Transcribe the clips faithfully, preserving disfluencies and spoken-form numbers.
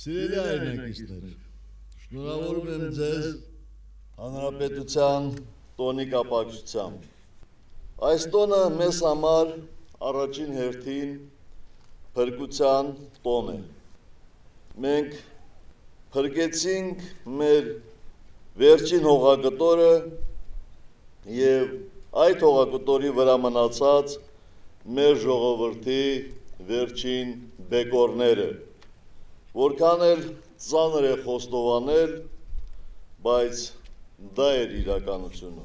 Սիրելի հայրենակիցներ, շնորհավորում եմ ձեզ Հանրապետության տոնի կապակցությամբ։ Այս տոնը մեզ համար առաջին հերթին փրկության տոն է։ Մենք փրկեցինք մեր վերջին հողագտորը եւ այդ հողագտորի վրա մնացած մեր ժողովրդի վերջին բեկորները, որքան էլ ծանր է խոստովանել, բայց դա էր իրականությունը։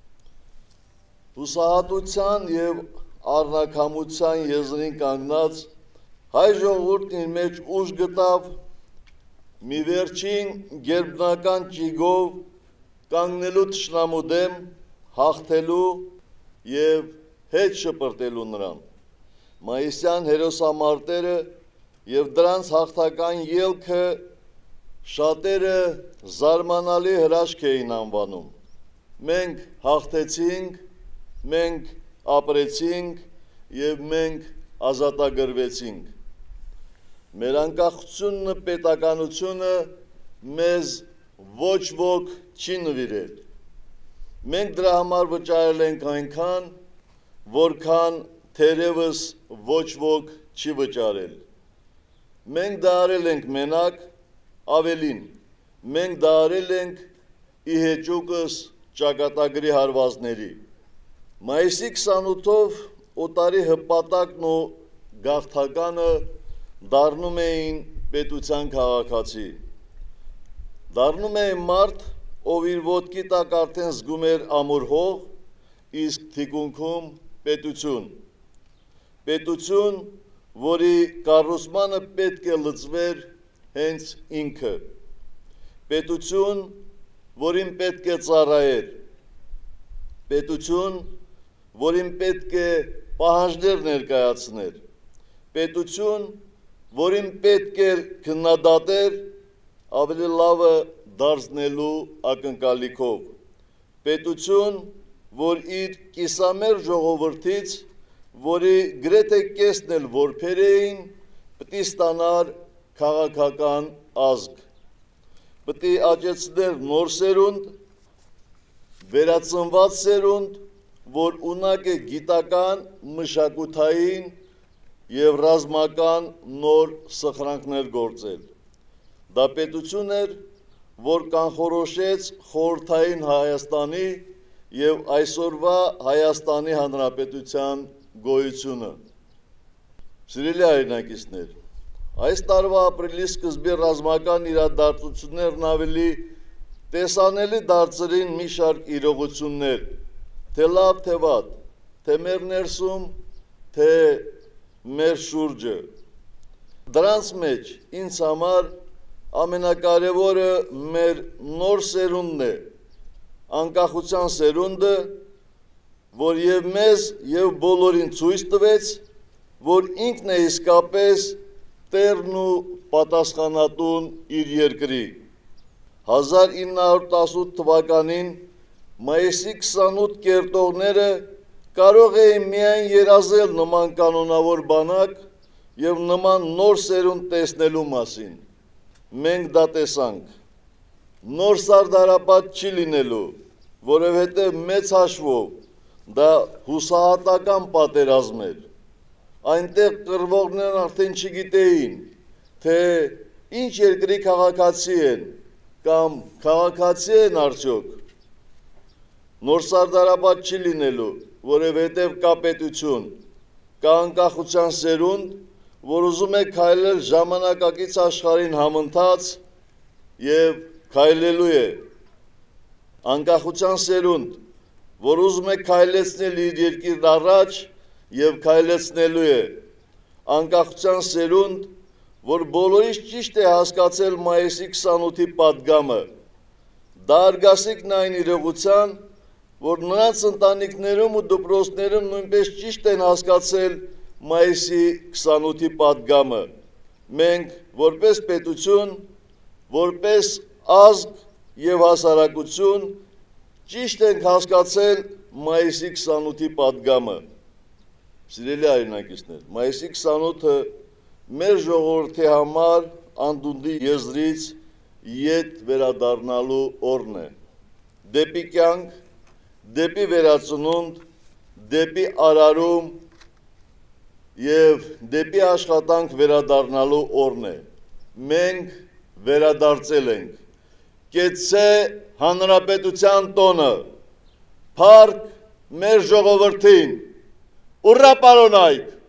Հուսահատության եւ առնակամության եզրին կանգնած հայ ժողովուրդն իր մեջ ուժ գտավ մի վերջին գերբնական ճիգով կանգնելու թշնամու դեմ, հաղթելու եւ հետ շպրտելու նրան։ Մայիսյան հերոսամարտերը եւ դրանց հաղթական ելքը շատերը զարմանալի հրաշք էին անվանում։ Մենք հաղթեցինք, մենք ապրեցինք եւ մենք ազատագրվեցինք։ Մեր անկախությունը, պետականությունը մեզ ոչ ոք չի նվիրել։ Մենք դրա համար վճարել ենք այնքան, որքան թերևս ոչ ոք չի վճարել։ Մենք դա արել ենք մենակ, ավելին, մենք դա արել ենք ի հեճուկս ճակատագրի հարվածների։ Մայիսի քսանութով օտարի հպատակն ու գաղթականը դառնում էին պետության քաղաքացի։ Դառնում էին մարդ, ով իր ոտքի տակ արդեն զգում էր ամուր հող, իսկ թիկունքում պետություն։ Պետություն, որի կառուցմանը պետք է լծվեր հենց ինքը։ Պետություն, որին պետք է ծառայեր։ Պետություն, որին պետք է պահանջներ ներկայացներ։ Պետություն, որին պետք է քննադատեր ավելի լավը դարձնելու ակնկալիքով։ Պետություն, որ իր կիսամերձ ժողովրդից, որի գրեթե կեսն էլ որբեր էին, պիտի ստանար քաղաքական ազգ, պիտի աճեցներ նոր սերունդ, վերածնված սերունդ, որ ունակ է գիտական, մշակութային եւ ռազմական նոր սխրանքներ գործել։ Դա պետություն էր, որ կանխորոշեց խորհրդային Հայաստանի եւ այսօրվա Հայաստանի Հանրապետության գոյությունը։ Սիրելի հայրենակիցներ, այս տարվա ապրիլի սկզբի ռազմական իրադարձություններն ավելի տեսանելի դարձրին մի շարք իրողություններ, թե լավ, թե վատ, թե մեր ներսում, թե մեր շուրջը։ Դրանց մեջ ինձ համար ամենակարևորը մեր նոր սերունդն է, անկախության սերունդը, որ եւ մեզ եւ բոլորին ցույց տվեց, որ ինքն է իսկապես տերն ու պատասխանատուն իր երկրի։ հազար ինը հարյուր տասնութ թվականին մայիսի քսանութ կերտողները կարող էին միայն երազել նման կանոնավոր բանակ եւ նման նոր սերունդ տեսնելու մասին։ Մենք դա տեսանք։ Նոր սարդարապատ չի լինելու, որովհետեւ մեծ հաշվով դա հուսահատական պատերազմ էր։ Այնտեղ կռվողներն արդեն չգիտեին, թե ինչ երկրի քաղաքացի են կամ քաղաքացի են արդյոք։ Նոր սարդարապատ չի լինելու, որովհետև կա պետություն, կա անկախության սերունդ, որ ուզում է քայլել ժամանակակից աշխարհին համընթաց եւ քայլելու է։ Անկախության սերունդ, որ ուզում է քայլեցնել իր երկիրն առաջ եւ քայլեցնելու է։ Անկախության սերունդ, որ բոլորից ճիշտ է հասկացել մայիսի քսանութի պատգամը։ Դա արգասիքն այն իրողության, որ նրանց ընտանիքներում ու դպրոցներում նույնպես ճիշտ են հասկացել մայիսի քսանութի պատգամը։ Մենք որպես պետություն, որպես ազգ եւ հասարակություն ճիշտ ենք հասկացել մայիսի քսանութի պատգամը։ Սիրելի հայրենակիցներ, մայիսի քսանութը մեր ժողովրդի համար անդունդի եզրից ետ վերադառնալու օրն է։ Դեպի կյանք, դեպի վերածնունդ, դեպի արարում և դեպի աշխատանք վերադառնալու օրն է։ Մենք վերադարձել ենք։ Կեցցե Հանրապետության տոնը, փառք մեր ժողովրդին, ուռա պարոնայք։